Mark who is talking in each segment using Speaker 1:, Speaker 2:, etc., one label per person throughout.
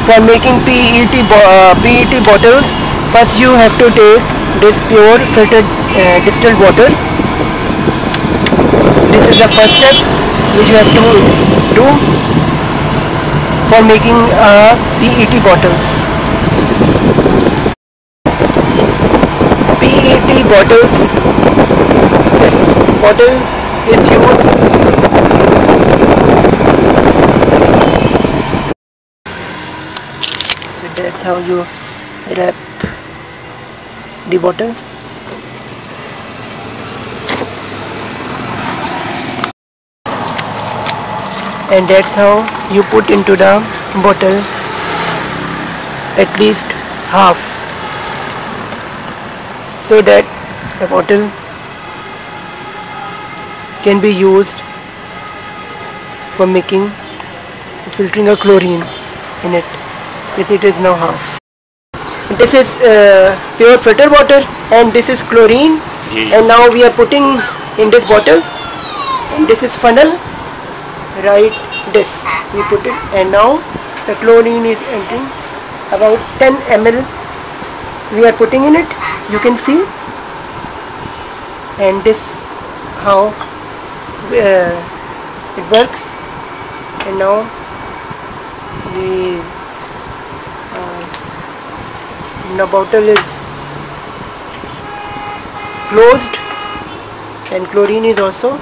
Speaker 1: For making PET bottles, first you have to take this pure filtered distilled water. This is the first step which you have to do for making PET bottles. PET bottles, this bottle is used so that's how you wrap the bottle. And that's how you put into the bottle at least half, so that the bottle can be used for making filtering a chlorine in it. Yes, it is now half. This is pure filter water and this is chlorine, and now we are putting in this bottle, and this is funnel. Right, this we put it, and now the chlorine is entering. About 10 ml we are putting in it, you can see, and this how it works. And now the bottle is closed and chlorine is also.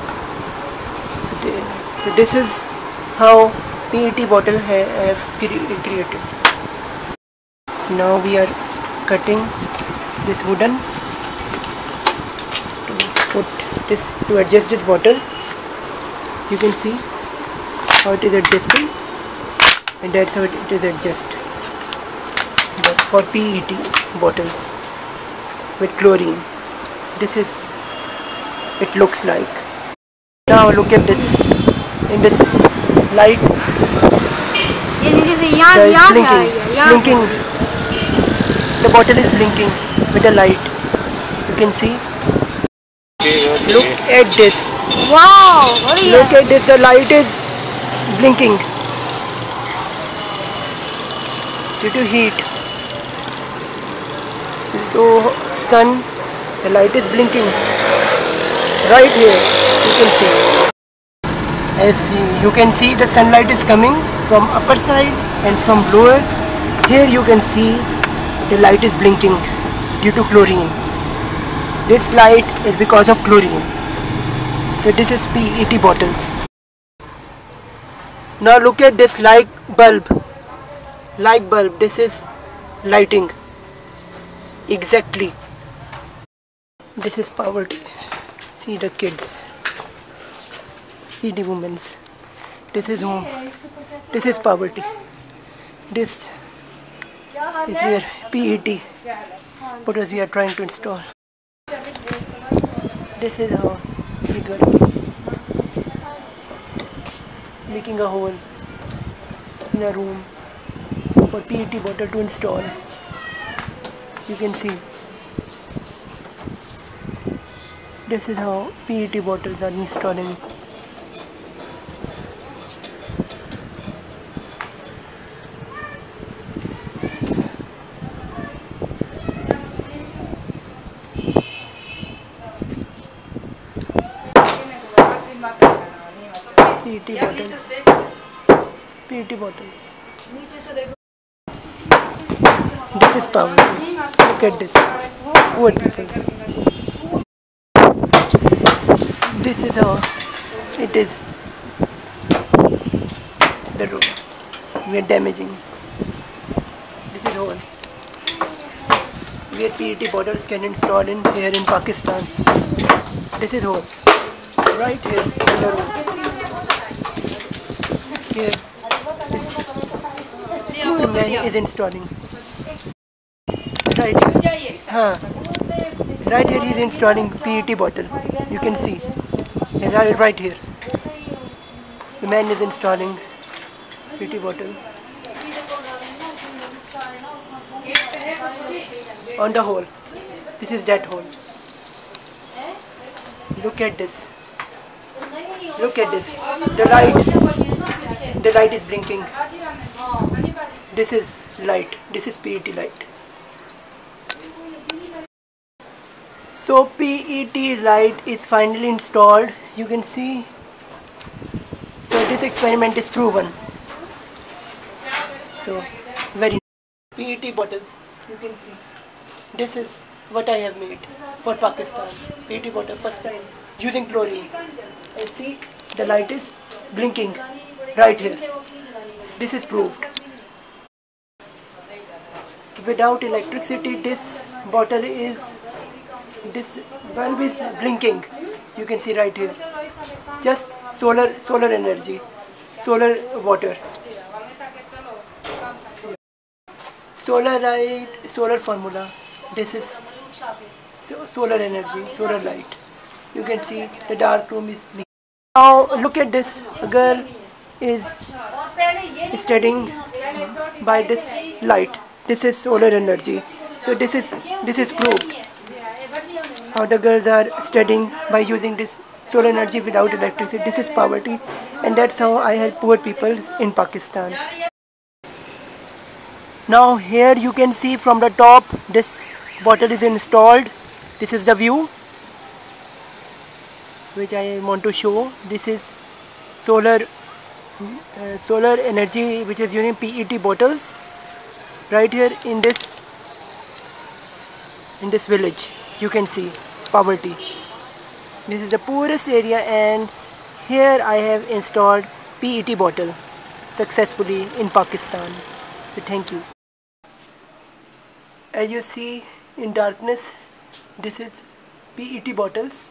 Speaker 1: So this is how PET bottle have created. Now we are cutting this wooden to adjust this bottle. You can see how it is adjusting, and that's how it is adjusted for PET bottles with chlorine. This is it looks like. Now look at this. In this light, blinking. The bottle is blinking with the light. You can see. Look at this.
Speaker 2: Wow!
Speaker 1: Look at this. The light is blinking due to heat. Due to sun, the light is blinking. Right here, you can see. As you can see, the sunlight is coming from upper side and from lower. Here you can see the light is blinking due to chlorine. This light is because of chlorine. So this is PET bottles. Now look at this light bulb. This is lighting. Exactly. This is poverty. See the kids. See the women's. This is home. This is poverty. This is where PET bottles we are trying to install. This is how it works. Making a hole in a room for PET bottle to install. You can see. This is how PET bottles are installing. PET bottles. This is power. Look at this. Poor people's. This is how it is. The road. We are damaging. This is hole where PET bottles can install in here in Pakistan. This is hole. Right here in the road. Here, this man is installing. Right here. Right here he is installing PET bottle. You can see. Right here. The man is installing PET bottle. On the hole. This is that hole. Look at this. Look at this. The light is blinking. This is light. This is PET light. So PET light is finally installed. You can see. So this experiment is proven. So very PET bottles. You can see. This is what I have made for Pakistan. PET bottle first time using chlorine. And see, the light is blinking right here. This is proved. Without electricity, this bulb is blinking. You can see right here. Just solar energy, solar water, solar light, solar formula. This is solar energy, solar light. You can see the dark room is blinking. Now look at this. A girl is studying by this light. This is solar energy. So this is proof how the girls are studying by using this solar energy without electricity. This is poverty, and that's how I help poor people in Pakistan. Now here you can see from the top, this bottle is installed. This is the view which I want to show. This is solar energy which is using PET bottles right here in this village. You can see poverty. This is the poorest area, and here I have installed PET bottle successfully in Pakistan. So thank you. As you see in darkness, this is PET bottles.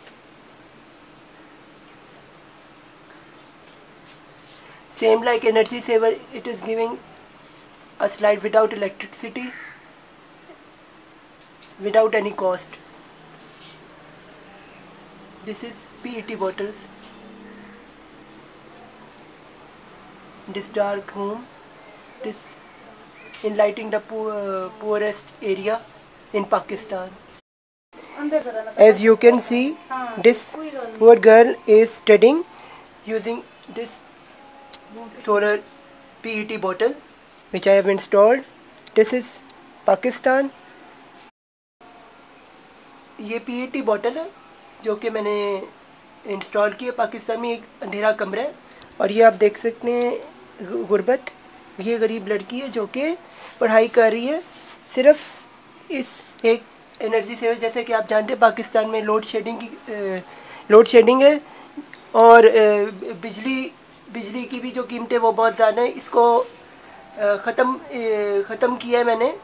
Speaker 1: Same like energy saver, it is giving us light without electricity, without any cost. This is PET bottles. This dark room, this enlightening the poorest area in Pakistan. As you can see, this poor girl is studying using this solar PET bottle which I have installed. This is Pakistan. ये PET bottle है जो कि मैंने install की है पाकिस्तान में। एक अंधेरा कमरा है, और ये आप देख सकते हैं गुरबत, ये गरीब लड़की है जो कि पढ़ाई कर रही है सिर्फ इस एक एनर्जी से। जैसे कि आप जानते हैं पाकिस्तान में लोड शेडिंग है, और बिजली की भी जो कीमतें वो बहुत ज़्यादा है। इसको ख़त्म किया है मैंने।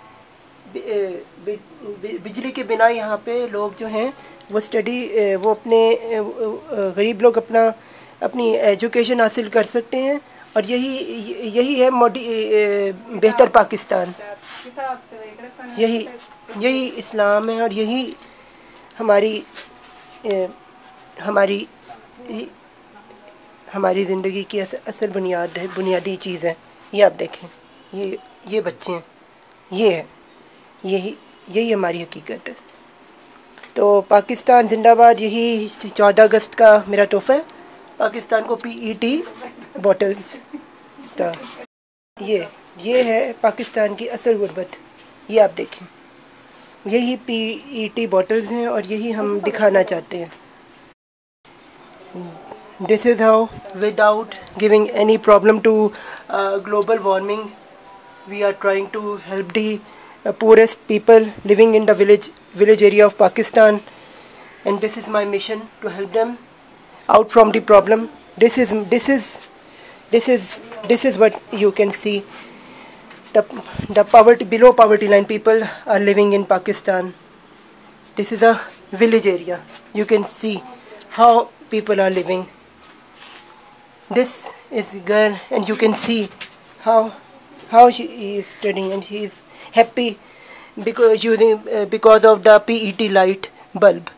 Speaker 1: बिजली के बिना यहाँ पे लोग जो हैं वो वो अपने गरीब लोग अपनी एजुकेशन हासिल कर सकते हैं, और यही है बेहतर पाकिस्तान। यही इस्लाम है, और यही हमारी ज़िंदगी की असल बुनियादी चीज़ है। ये आप देखें, ये बच्चे हैं, ये है, यही हमारी हकीकत है। तो पाकिस्तान जिंदाबाद। यही 14 अगस्त का मेरा तोहफा है पाकिस्तान को, PET बॉटल्स का। ये है पाकिस्तान की असल गुर्बत। ये आप देखें, यही PET बॉटल्स हैं, और यही हम दिखाना चाहते हैं। This is how, without giving any problem to global warming, we are trying to help the poorest people living in the village area of Pakistan, and this is my mission, to help them out from the problem. This is what you can see. The poverty, below poverty line people are living in Pakistan. This is a village area. You can see how people are living. This is girl, and you can see how she is studying, and she is happy because of the PET light bulb.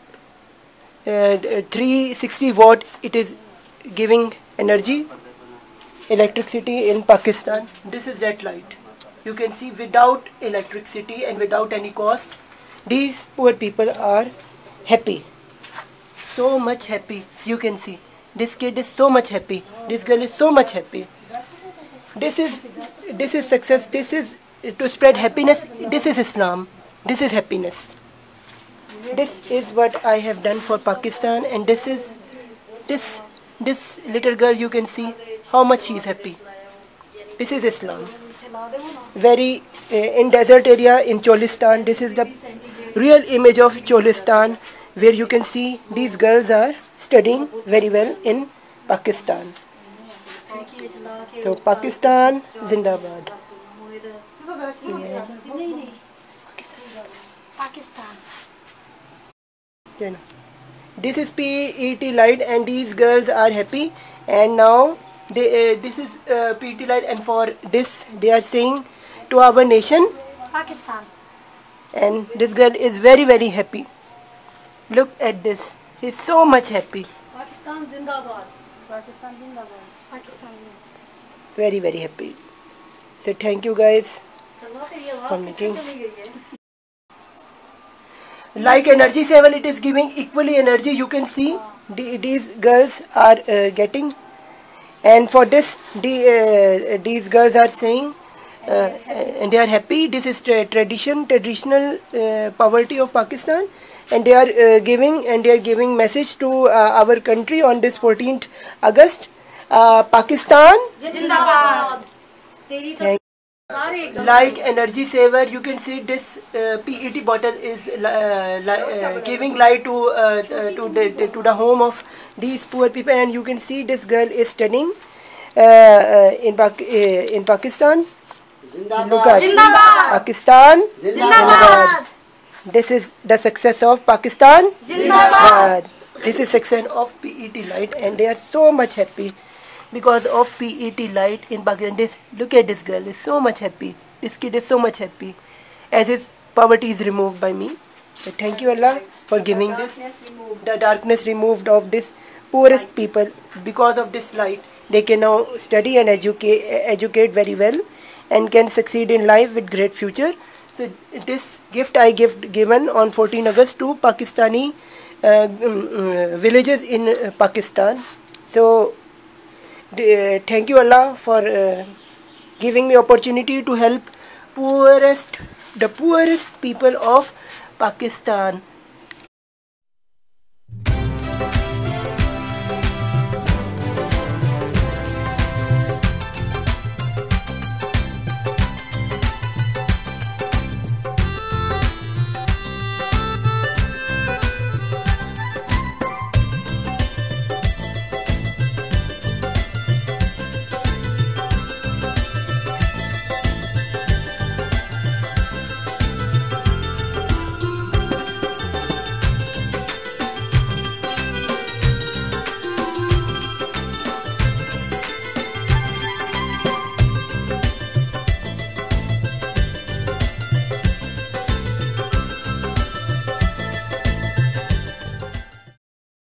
Speaker 1: 360 watt it is giving electricity in Pakistan. This is that light. You can see without electricity and without any cost, these poor people are happy, so much happy. You can see this kid is so much happy, this girl is so much happy. This is this is success. This is to spread happiness. This is Islam. This is happiness. This is what I have done for Pakistan, and this is this little girl. You can see how much she is happy. This is Islam. Very in desert area in Cholistan. This is the real image of Cholistan, where you can see these girls are studying very well in Pakistan. So Pakistan Zindabad.
Speaker 2: Pakistan.
Speaker 1: This is PET light, and these girls are happy. And now this is PET light, and for this they are saying to our nation,
Speaker 2: Pakistan.
Speaker 1: and this girl is very, very happy. Look at this. He's so much happy.
Speaker 2: Pakistan Zindabad. Pakistan Zindabad. Pakistan.
Speaker 1: Very, very happy. So thank you guys for making. Like energy saver, it is giving equally energy. You can see these girls are getting, and for this these girls are saying and they are happy. This is traditional poverty of Pakistan, and they are giving message to our country on this 14th August. Pakistan
Speaker 2: Zindabad.
Speaker 1: Like energy saver, you can see this PET bottle is giving light to the home of these poor people, and you can see this girl is studying in Pakistan. Look at Pakistan Zindabad. This is the success of Pakistan Zindabad. This is success of PET light, and they are so much happy because of PET light in Pakistan. Look at this girl, is so much happy. This kid is so much happy as his poverty is removed by me. So thank you Allah for giving this, the darkness removed of this poorest people. Because of this light, they can now study and educate very well, and can succeed in life with great future. So this gift I given on 14 August to Pakistani villages in Pakistan. So thank you Allah for giving me opportunity to help the poorest people of Pakistan.